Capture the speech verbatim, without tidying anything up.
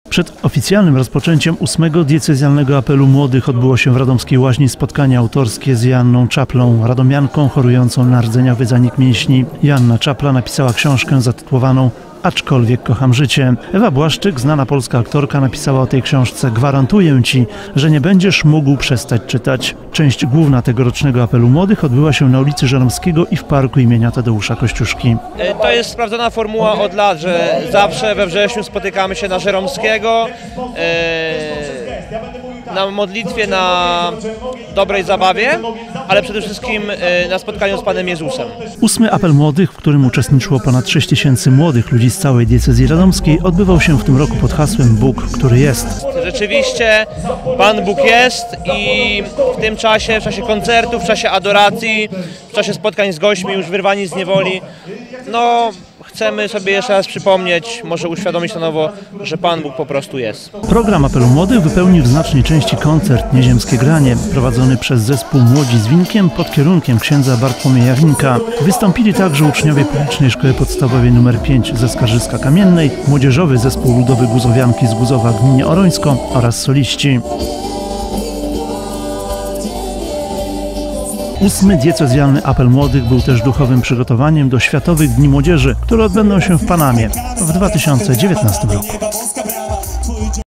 Przed oficjalnym rozpoczęciem ósmego diecezjalnego apelu młodych odbyło się w radomskiej Łaźni spotkanie autorskie z Joanną Czaplą, radomianką chorującą na rdzeniowy zanik mięśni. Joanna Czapla napisała książkę zatytułowaną Aczkolwiek kocham życie. Ewa Błaszczyk, znana polska aktorka, napisała o tej książce: gwarantuję ci, że nie będziesz mógł przestać czytać. Część główna tegorocznego apelu młodych odbyła się na ulicy Żeromskiego i w parku imienia Tadeusza Kościuszki. To jest sprawdzona formuła od lat, że zawsze we wrześniu spotykamy się na Żeromskiego, na modlitwie, na dobrej zabawie, ale przede wszystkim na spotkaniu z Panem Jezusem. Ósmy apel młodych, w którym uczestniczyło ponad sześć tysięcy młodych ludzi z całej diecezji radomskiej, odbywał się w tym roku pod hasłem Bóg, który jest. Rzeczywiście Pan Bóg jest i w tym czasie, w czasie koncertów, w czasie adoracji, w czasie spotkań z gośćmi już wyrwani z niewoli, no chcemy sobie jeszcze raz przypomnieć, może uświadomić na nowo, że Pan Bóg po prostu jest. Program apelu młodych wypełnił w znacznej części koncert Nieziemskie Granie, prowadzony przez zespół Młodzi z Winkiem pod kierunkiem księdza Bartłomieja Winka. Wystąpili także uczniowie Publicznej Szkoły Podstawowej nr pięć ze Skarżyska Kamiennej, młodzieżowy zespół ludowy Guzowianki z Guzowa w gminie Orońsko oraz soliści. Ósmy diecezjalny apel młodych był też duchowym przygotowaniem do Światowych Dni Młodzieży, które odbędą się w Panamie w dwa tysiące dziewiętnastym roku.